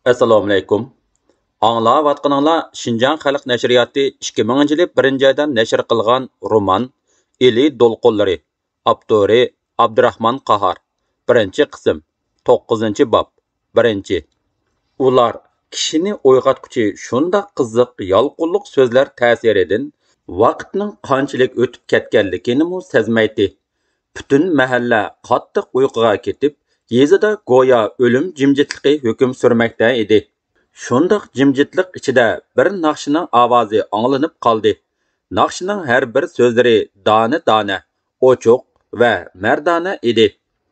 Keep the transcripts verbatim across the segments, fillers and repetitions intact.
Assalomu alaykum. Anglayotganinglar Şinjan Xalq Nashriyati ikki minginchi yil birinchi oydan nashr qilgan roman Eli Dolqonlari. Avtori Abdurahmon Qahar. birinchi qism. to'qqizinchi bob. birinchi. Ular kishini o'yg'atguchi shundoq qiziq, yolqinliq so'zlar ta'siridan vaqtning qanchalik o'tib ketganligini mu sezmaydi. Butun mahalla qattiq uyquga ketib, yezida go'yo o'lim jimjitligi hukm surmoqda edi. Shundoq jimjitlik ichida bir naqshining ovozi anglanib qoldi. Naqshining har bir so'zlari dona-dona, ochiq va mardona edi.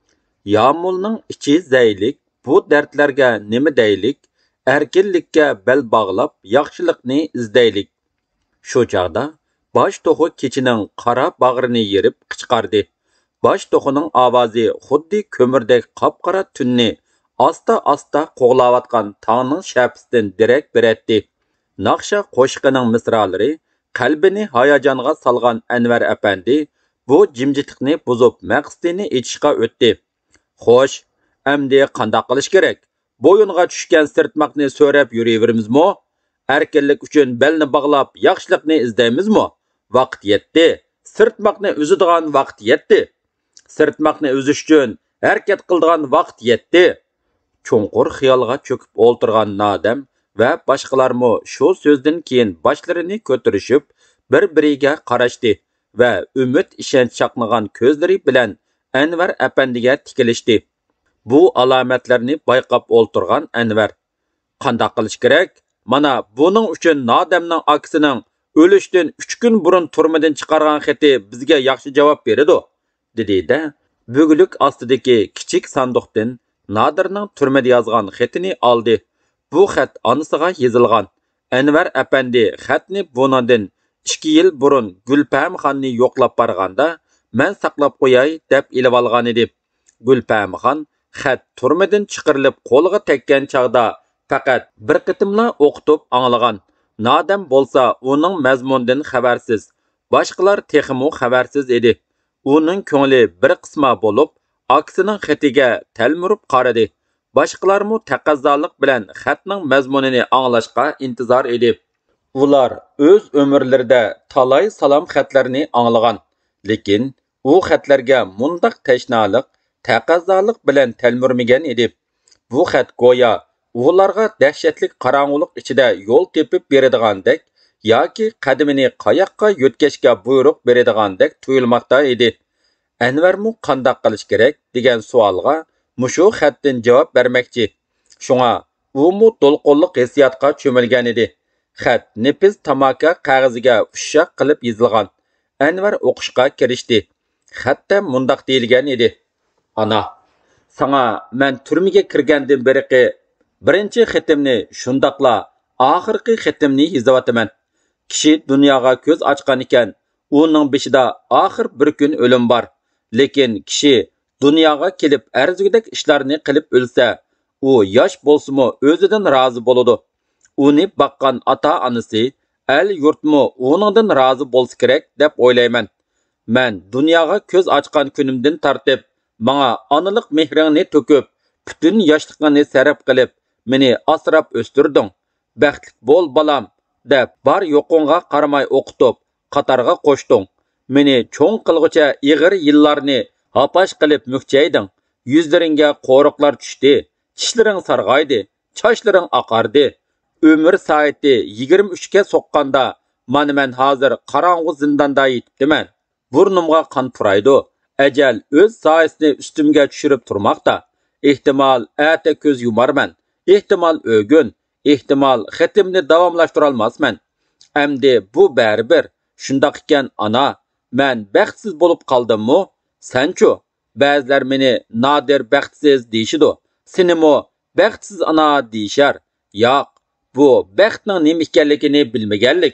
Yomulning ichi zaylik, bu dardlarga nima deylik? Erkinlikka bel bog'lab, yaxshilikni izlaylik. Shu chaqda bosh to'xi kechining qora bag'rini yerib qichqardi. Bosh to'xining ovozi xuddi ko'mirdek qop-qora tunni asta-asta qo'g'layotgan tongning shapisidan derak beratdi. Naqsha qo'shiqining misralari qalbini hayajonga solgan Anvar apandi bu jimjitlikni buzib maqsadini aytishga o'tdi. Xo'sh, endi qanday qilish kerak? Bo'yinga tushgan sirtmoqni so'rab yuraveramizmi? Erkinlik uchun belni bog'lab yaxshilikni izlaymizmi? Vaqt yetdi. Sirtmoqni uzadigan vaqt yetdi. Sirtmoqni uzish uchun harakat qiladigan vaqt yetdi. Cho'nqur xiyolga cho'kib o'ltirgan Nadam va boshqalarmi shu so'zdan keyin boshlarini ko'tarishib, bir-biriga qarashdi va umid ishonch chaqnagan ko'zlari bilan Anvar apandiga tikilishdi. Bu alomatlarni bayqab o'ltirgan Anvar: "Qanday qilish kerak? Mana buning uchun Nadamning akisining o'lishdan uch kun burun turmadan chiqargan xati bizga yaxshi javob beradi", dedi-da, bug'lik ostidagi kichik sanduqdan Nadirning turmada yozgan xatini oldi. Bu xat onasiga yozilgan. Anvar apandi xatni bundan ikki yil burun Gulpamxonni yo'qlab borganda men saqlab qo'yay deb ilib olgan edi. Gulpamxon xat turmadan chiqarilib qo'liga tekkan chog'da faqat bir qitimla o'qitib anglagan. Nadam bo'lsa uning mazmunidan xabarsiz. Boshqalar texmu xabarsiz edi. Uning ko'ngli bir qisma bo'lib, akisining xatiga talmurib qaradi. Boshqalarmu taqozolik bilan xatning mazmunini anglashga intizor edi. Ular o'z umrlarida talay salom xatlarni anglagan, lekin u xatlarga mundaq tashnalik, taqozolik bilan talmurmagan edi. Bu xat go'yo ularga dahshatli qorong'ulik ichida yo'l tepib beradigandek yoki qadamini qayoqqa yo'tkashga buyruq beradigandek tuyulmoqda edi. Anvarmu qanday qilish kerak degan savolga mushu xatdan javob bermoqchi. Shunga u mu to'lqinliq hissiyotga cho'milgan edi. Xat nefis tamaka qog'oziga ushshaq qilib yozilgan. Anvar o'qishga kirishdi. Xatda mundaq deyilgan edi: "Ana, sana men turmaga kirgandan beri birinchi xatimni shundaqla oxirgi xatimni yozyapman. Kishi dunyoga ko'z ochgan ekan, uning beshida oxir bir kun o'lim bor. Lekin kishi dunyoga kelib arzugidek ishlarni qilib o'lsa, u yosh bo'lsa-mu o'zidan rozi bo'ladi. Uni baqqan ota-onasi, el yurtmu uningdan rozi bo'lsa kerak deb o'ylayman. Men dunyoga ko'z ochgan kunimdan tortib, menga onalik mehringni to'kib, butun yoshligimni sarf qilib, meni asrab o'stirding. Baxtli bo'l balam deb bar yo'qingga qaramay o'qitib, qatarga qo'shding. Meni cho'ng qilg'icha ig'ir yillarni hapash qilib mukchayding. Yuzlaringga qo'riqlar tushdi, tishlaring sarg'aydi, sochlaring oqardi. Umr soati yigirma uch ga so'qqanda mana men hozir qorong'u zindonda yetibman. Burnimga qon puraydi. Ajal o'z soyasini ustimga tushirib turmoqda. Ehtimol ata ko'z yumarman. Ehtimol o'gun, ehtimol xatimni davomlashtira olmasman. Endi bu baribir. Shundoq ekan ana, men baxtsiz bo'lib qoldimmi? Senchu, ba'zilar meni Nadir baxtsiz deyishidi. Senimi baxtsiz ana deyishar. Yo'q, bu baxtning nima ekanligini bilmaganlik.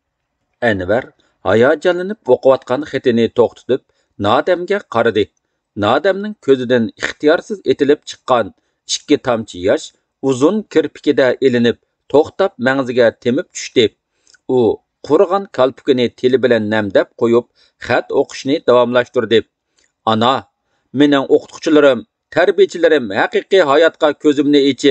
Anvar hayajonlanib o'qiyotgan xatini to'xtatib Nadamga qaradi. Nadamning ko'zidan ixtiyorsiz etilib chiqqan ikki tomchi yosh uzun kirpikida elinib, to'xtab mag'ziga temib tushdi. U qurg'an kalpukini tili bilan namdab qo'yib, xat o'qishni davomlashtirdi. "Ana, mening o'qituvchilarim, tarbiyachilarim haqiqiy hayotga ko'zimni ochib,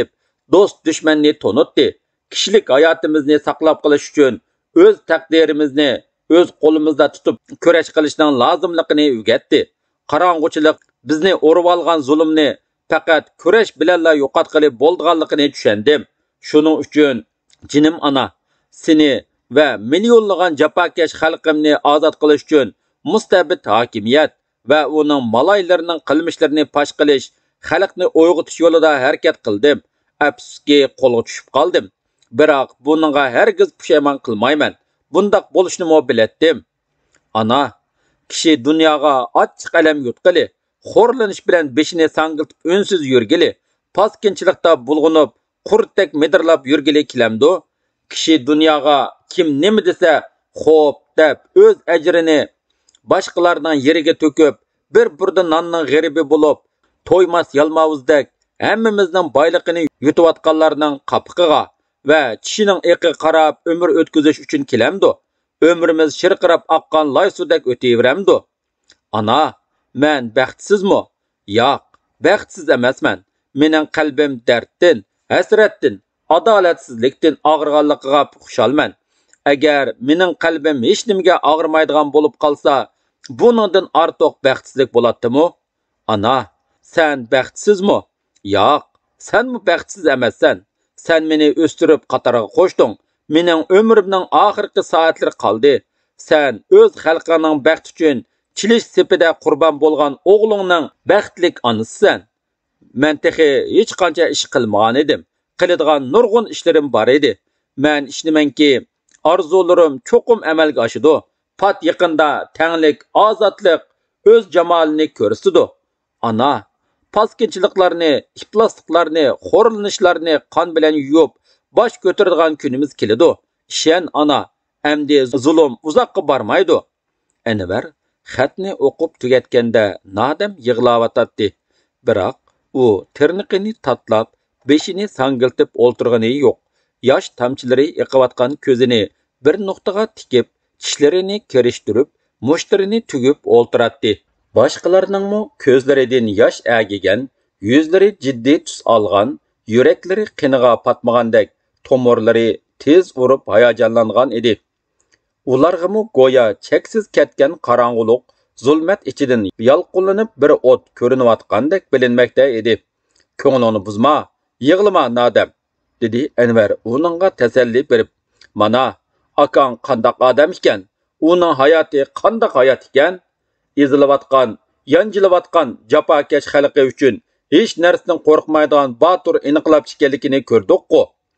do'st dushmanni tonutdi. Kishilik hayotimizni saqlab qolish uchun o'z taqdirimizni o'z qo'limizda tutib kurash qilishning lozimligini o'rgatdi. Qarong'uchilik bizni o'rib olgan zulmni faqat kurash bilanla yo'qotqili bo'lganligini tushundim. Shuning uchun jinim ana, seni va millionlagan jafokash xalqimni ozod qilish uchun mustabid hokimiyat va uning maloylarining qilmishlarini fosh qilish, xalqni uyg'otish yo'lida harakat qildim. Afsuski qo'lga tushib qoldim. Biroq buningga hargiz pushaymon qilmayman. Bundaq bo'lishni mo biletdim. Ana, kishi dunyoga ochiq alam yutqili, xo'rlanish bilan beshini sangiltib unsiz yurgili, paskinchilikda bulg'unib, qurtdek medirlab yurgili kilamdu. Kishi dunyoga kim nima desa, xo'p deb o'z ajrini boshqalarning yeriga to'kib, bir burda nonning g'aribi bo'lib, to'ymas yalmovuzdek hammamizning boyligini yutayotganlarning qapiqiga va tishining eqi qarab umr o'tkazish uchun kelamdu. Ömrimiz shirqirab oqqan loy sudek o'taveramdu. Ana, men baxtsizmi? Yo'q, baxtsiz emasman. Mening qalbim darddan, hasratdan, adolatsizlikdan og'irganligiga xushalman. Agar mening qalbim hech nimaga og'irmaydigan bo'lib qolsa, buningdan ortiq baxtsizlik bo'ladimi? Ana, sen baxtsizmi? Yo'q, senmi baxtsiz emassan. Sen meni o'stirib qatoriga qo'shding. Mening ömrümning oxirgi soatlari qoldi. Sen o'z xalqining baxt uchun chilish sepida qurbon bo'lgan o'g'lingning baxtlik onasisan. Men texi hech qancha ish qilmagan edim. Qiladigan nurg'un ishlarim bor edi. Men ishnimanki, orzularim cho'qim amalga oshidi. Pat yaqinda tanglik, ozodlik o'z jamolini ko'rsatdi. Ana, paskinchiliklarni, iflosliklarni, xo'rlanishlarni qon bilan yuvib bosh ko'taradigan kunimiz keladi. Ishan ana, endi zulm uzoqqa bormaydi. Anvar xatni o'qib tugatganda Nadam yig'layotdi. Biroq u tirniqini tatlab, beshini sangiltib o'ltirgani yo'q. Yosh tamchilari eqiyotgan ko'zini bir nuqtaga tikib, tishlarini kerishtirib, mushtlarini tugib o'ltiratdi. Boshqalarningmi ko'zlaridan yosh agigan, yuzlari jiddiy tus olgan, yuraklari qiniga patmagandek, tomirlari tez urib hayajonlangan edi. Ularg'imi go'yo cheksiz ketgan qorong'ulik, zulmat ichidan yalqinlanib bir o't ko'rinayotgandek bilinmoqda edi. Ko'nglingni buzma, yig'lama Nadam, dedi Anvar uningga tasalli berib. Mana, akang qandoq odam ekan, uning hayoti qandoq hayot ekan, ezilayotgan, yanjilayotgan jafokash xalqi uchun hech narsadan qo'rqmaydigan botur inqilobchi ekanligini ko'rdik-ku.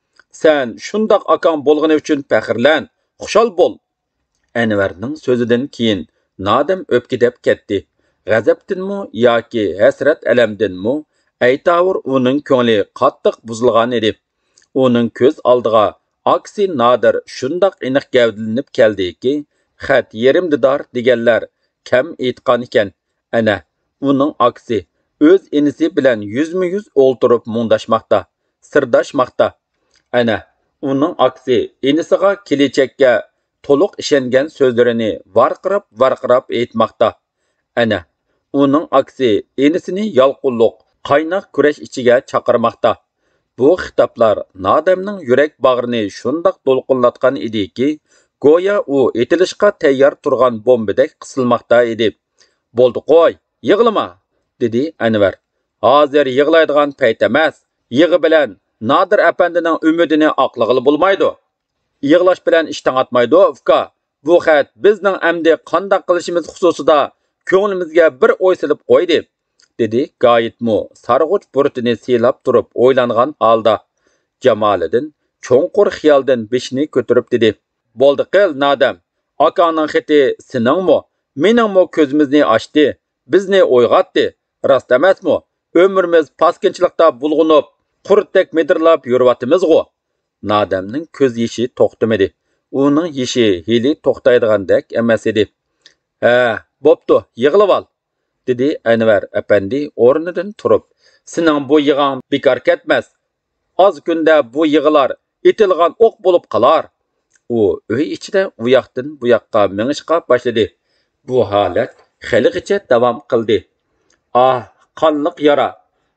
Sen shundoq akang bo'lgani uchun faxrlan, xushal bo'l. Anvarning so'zidan keyin Nadam o'pkidab ketdi. G'azabdinmi yoki hasrat alamdinmi, aytavur uning ko'ngli qattiq buzilgan edi. Uning ko'z oldiga aksi Nadir shundoq aniq gavdilanib keldiki, xat yerimdidor deganlar kam aytgan ekan. Ana, uning aksi o'z inisi bilan yuzma-yuz o'ltirib mundashmoqda, sirdashmoqda. Ana, uning aksi inisiga kelajakka to'liq ishongan so'zlarini varqirab-varqirab aytmoqda. Ana, uning aksi inisini yalqinliq, qaynoq kurash ichiga chaqirmoqda. Bu xitoblar Nadamning yurak bag'rini shundoq to'lqinlatgan ediki, go'yo u etilishga tayyor turgan bombadek qisilmoqda edi. Bo'ldi qo'y, yig'lama, dedi Anvar. Hozir yig'laydigan payt emas. Yig'i bilan Nadir apandining umidini oqlag'ili bo'lmaydi. Yig'lash bilan ish tangatmaydi, uka. Bu xat bizning amdi qandoq qilishimiz xususida ko'nglimizga bir o'y silib qo'ydi, dedi Gayitmu sarg'uch burtini silab turib o'ylangan holda. Jamoliddin cho'nqur xiyoldan beshini ko'tarib dedi. Bo'ldi qil, Nadam. Akaning xati seningmi, meningmi ko'zimizni ochdi, bizni o'yg'otdi. Rost emasmi? Ömrimiz paskinchilikda bulg'unib, qurtdek medirlab yurvatimiz-g'u. Nadamning ko'z yeshi to'xtamadi. Uning yeshi hili to'xtaydigandek emas edi. Ha, bo'pti, yig'lab ol, dedi Anvar apandi o'rnidan turib. Sening bu yig'ing bekor ketmas. Az kunda bu yig'lar etilgan o'q bo'lib qolar. U uy ichida u yoqdan bu yoqqa mengishqa boshladi. Bu holat xiligacha davom qildi. Ah, qonliq yara.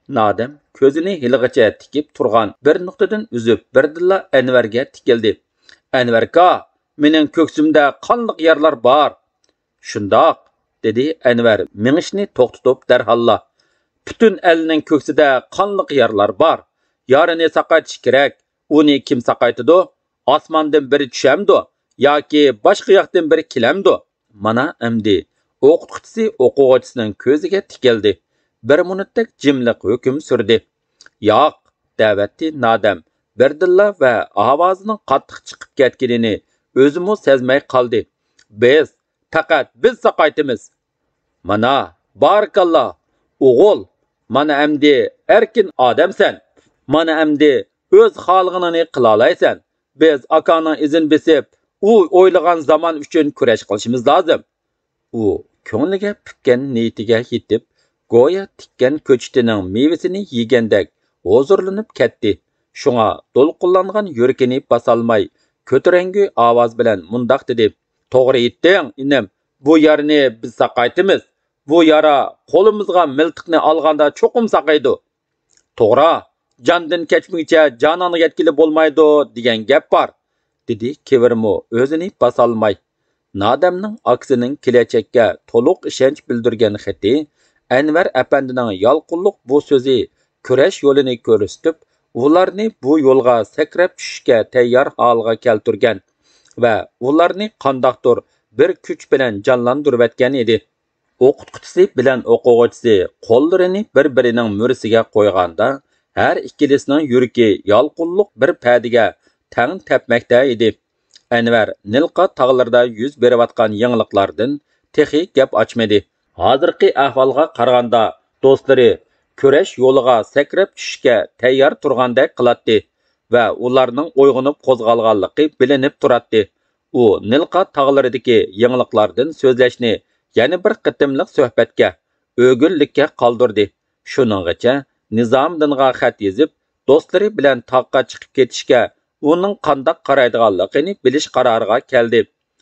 Nadam ko'zini hiligacha tikib turgan bir nuqtadan uzib birdilla Anvarga tikildi. Anvar ka, mening ko'ksimda qanliq yerlar bor. Shundoq, dedi Anvar mingishni to'xtatib darhalla. Bütün elning ko'ksida qanliq yerlar bor. Yarini saqaytish kerak. Uni kim saqaytidi? Osmondan biri tushamdi yoki boshqa yoqdan biri kelamdi? Mana endi o'qituvchisi o'quvchisining ko'ziga tikildi. Bir minutlik jimliq hukm surdi. Yo'q, davatdi Nadam. Birdilla va ovozining qattiq chiqib ketganini o'zimi sezmay qoldi. Biz, faqat biz saqaytimiz. Mana, barakalloh, o'g'il, mana endi erkin odamsan. Mana endi o'z xolig'ini qila olaysan. Biz akaning izin besib, u o'ylagan zaman uchun kurash qilishimiz lozim. U ko'ngliga pukkan niyatiga yetib, go'yo tikkan ko'chitining mevasini yegandek huzurlanib ketdi. Shunga to'lqinlangan yurakini basolmay, ko'tarangi ovoz bilan mundoq dedi: "To'g'ri aytding, inim. Bu yerni biz saqaytimiz. Bu yara qo'limizga miltiqni olganda cho'qim saqaydi. To'g'ri, jondan kechmig'icha jonini yetkili bo'lmaydi degan gap bor", dedi Kevirmo o'zini basolmay. Nadamning aksining kelajakka to'liq ishonch bildirgan xati Anvar apandining yolqinliq bu so'zi kurash yo'lini ko'rsatib, ularni bu yo'lga sakrab tushishga tayyor holga keltirgan va ularni qandoqdir bir kuch bilan jonlantirayotgan edi. O'qituvchisi bilan o'quvchisi qo'llarini bir-birining mursiga qo'yganda, har ikkilisining yuragi yolqinliq bir padiga tang tepmoqda edi. Anvar Nilqa tog'larida yuz berayotgan yangiliklardan texi gap ochmadi. Hozirgi ahvolga qaraganda do'stlari kurash yo'liga sakrab tushishga tayyor turgandek qiladi va ularning uyg'onib qo'zg'alganligi bilinib turadi. U Nilqa tog'laridagi yangiliklardan so'zlashni yana bir qitimliq suhbatga, o'g'illikka qoldirdi. Shuninggacha Nizomdinga xat yozib, do'stlari bilan tog'ga chiqib ketishga, uning qandoq qaraydiganligini bilish qaroriga keldi.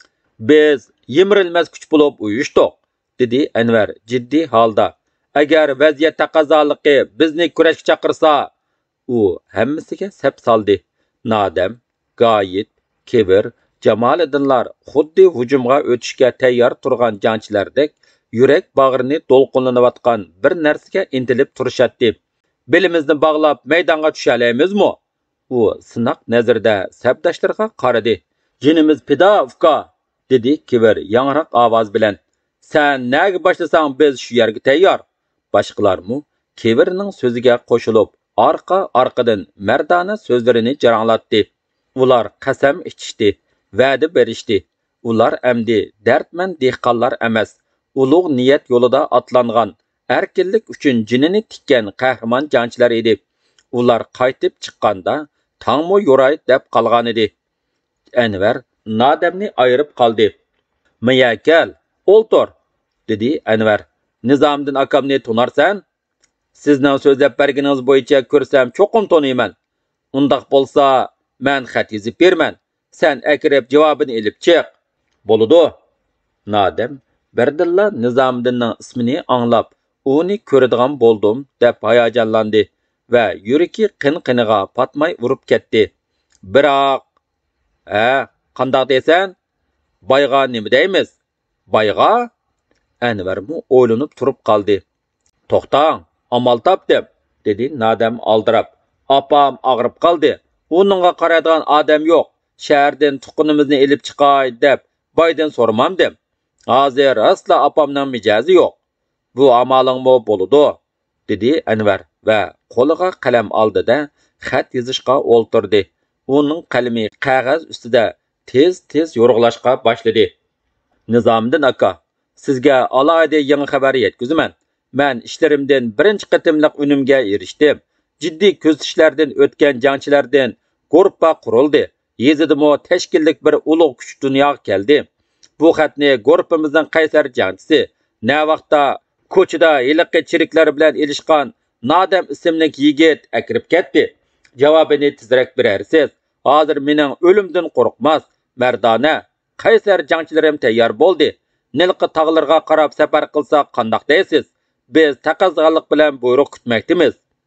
"Biz yemirilmas kuch bo'lib uyushdik", dedi Anvar jiddiy holda. "Agar vaziyat taqozoligi bizni kurashga chaqirsa", u hammasiga sap soldi. Nadam, G'oyit, Kebir, Jamoliddinlar xuddi hujumga o'tishga tayyor turgan jangchilardek yurak bag'rini to'lqinlanayotgan bir narsaga intilib turishadi. "Belimizni bog'lab maydonga tusha olamizmi?" U sinoq nazarda sabdashlarga qaradi. "Jinimiz pido uka", dedi Kibir yangroq ovoz bilan. "Sen nega boshlasang biz shu yerga tayyor." Boshqalarmi Kibirning so'ziga qo'shilib, orqa-orqadan mardona so'zlarini jaranglatdi. Ular qasam ichishdi, va'da berishdi. Ular endi dardman dehqonlar emas, ulug' niyat yo'lida otlangan, erkinlik uchun jinini tikkan qahramon jangchilar edi. Ular qaytib chiqqanda tangmo yo'ray deb qolgan edi. Anvar Nadamni ayirib qoldi. "Miya kel, o'ltir", dedi Anvar. "Nizomdin akamni tunarsan? Sizning so'zlab berganingiz bo'yicha ko'rsam cho'qim tunayman. Undaq bo'lsa, men xat yozib berman. Sen akrab javobini olib chiq. Bo'ladi." Nadam birdilla Nizomdinning ismini anglab, uni ko'radigan bo'ldim deb hayajonlandi va yuragi qin-qiniga patmay urib ketdi. "Biroq, ha, qandoq deysan? Boyga nima deymiz? Boyga?" Anvarmu o'ylanib turib qoldi. "To'xtang, amal topdim", dedi Nadam aldirab. "Opam og'rib qoldi. Uningga qaraydigan odam yo'q. Shahardan tuqqunimizni elib chiqay deb boydan so'ramamdim. Hozir asla opamning mijozi yo'q. Bu amalingmi bo'ladi", dedi Anvar va qo'liga qalam oldida xat yozishga o'ltirdi. Uning qalami qog'oz ustida tez-tez yo'rg'lashga boshladi. "Nizomdin aka, sizga alohida yangi xabar yetkazaman. Men ishlarimdan birinchi qatimliq unumga erishdim. Jiddiy ko'zatishlardan o'tgan jangchilardan guruhpa qurildi. Yezidimi tashkillik bir ulug' kuch dunyoga keldi. Bu xatni guruhimizning qaysar jangchisi, na vaqtda ko'chada yiliqi chiriklar bilan elishgan Nadam ismli yigit akirib ketdi. Javobini tezroq berarsiz. Hozir mening o'limdan qo'rqmas, mardona, qaysar jangchilarim tayyor bo'ldi. Nilqi tog'larga qarab safar qilsak qandoq deysiz? Biz taqozolik bilan buyruq kutmoqdamiz",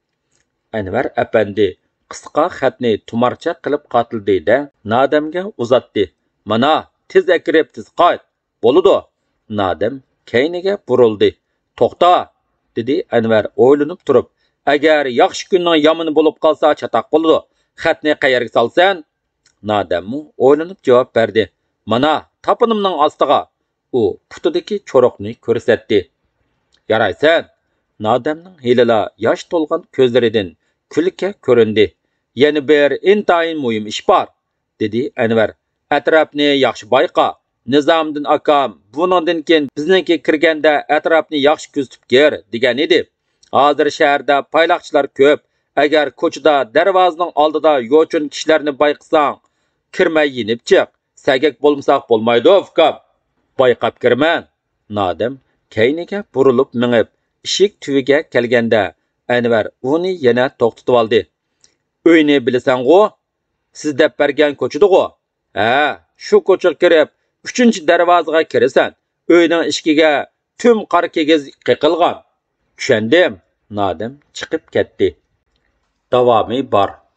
Anvar apandi qisqa xatni tumarcha qilib qatildi-da, Nadamga uzatdi. Mana, tez akirib tez qayt. Bo'ludi. Nadam keyniga burildi. To'xta, dedi Anvar o'ylanib turib. Agar yaxshi kunning yomoni bo'lib qolsa, chataq bo'ladi. Xatni qayerga solsan? Nadam o'ylanib javob berdi. Mana, tapınımның ostiga. U putidagi cho'roqni ko'rsatdi. Yaraysan. Nadamning hilala yosh to'lgan ko'zlaridan kulka ko'rindi. Yana bir intayin muhim ish bor, dedi Anvar. Atrofni yaxshi bayqa. Nizamiddin akam buningdan keyin bizningga kirganda atrofni yaxshi kuzatib ker degan edi. Hozir shaharda payloqchilar ko'p. Agar ko'chada darvozaning oldida yo'chun kishilarni bayqasang, kirmay yinib chiq. Sagak bo'lmasak bo'lmaydi, ukam. Bayqab kirman. Nadam keyniga burilib minib, ishik tuviga kelganda Anvar uni yana to'xtatib oldi. Uyni bilasan-ku? Siz deb bergan ko'chida-ku? Ha, shu ko'chaga kirib, uchinchi darvozaga kirasan. Uyning eshigiga tum qor kigiz qiqilgan. Tushundim. Nadam chiqib ketdi. Davomi bor.